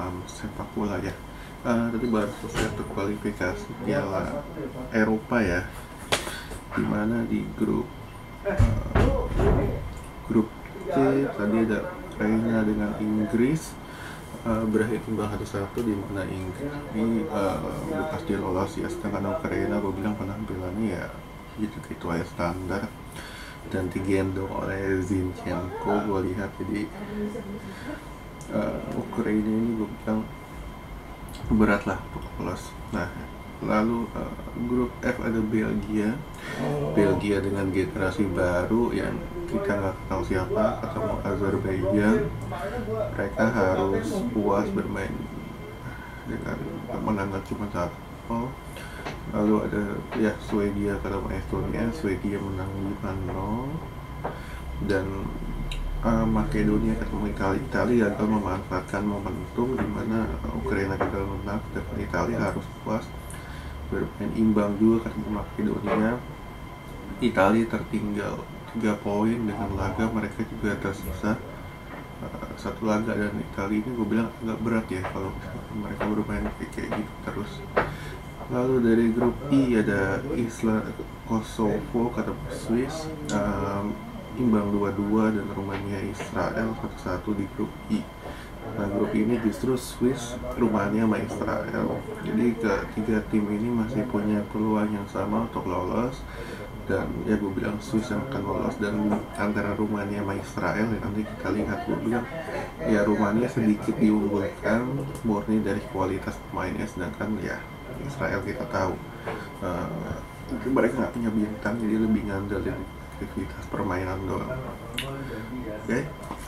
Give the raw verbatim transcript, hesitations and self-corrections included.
paham sepak bola ya. Uh, tadi baru selesai untuk kualifikasi Piala Eropa ya, dimana di grup uh, grup C tadi ada Ukraina dengan Inggris uh, berakhir imbang satu satu, di mana Inggris ini uh, udah pasti lolos ya, sedangkan Ukraina gue bilang penampilannya ya gitu-gitu aja standar dan digendong oleh Zinchenko gue lihat. Jadi uh, Ukraina ini gue bilang berat lah untuk lolos. Nah, lalu uh, grup F ada Belgia Belgia dengan generasi baru yang kita nggak tahu siapa, ketemu Azerbaijan. Mereka harus puas bermain dengan menang cuma satu. Lalu ada ya Swedia ketemu Estonia, Swedia menang lima nol. Dan uh, Makedonia ketemu Italia. Italia gagal memanfaatkan momentum di mana Ukraina gagal menang, dan Italia harus puas bermain imbang juga ketemu Makedonia. Italia tertinggal tiga poin dengan laga mereka juga tersisa uh, satu laga, dan Italia ini gue bilang agak berat ya kalau mereka bermain kayak gitu terus. Lalu dari grup I ada Isla Kosovo ketemu Swiss, um, imbang dua dua, dan Rumania Israel satu satu di grup I. Nah, grup ini justru Swiss, Rumania sama Israel. Jadi ketiga tim ini masih punya peluang yang sama untuk lolos, dan ya gue bilang Swiss yang akan lolos. Dan antara Rumania sama Israel ya nanti kita lihat. Gue bilang ya Rumania sedikit diunggulkan murni dari kualitas pemainnya, sedangkan ya Israel kita tahu uh, mereka nggak punya bintang, jadi lebih ngandelin aktivitas permainan doang. Oke okay?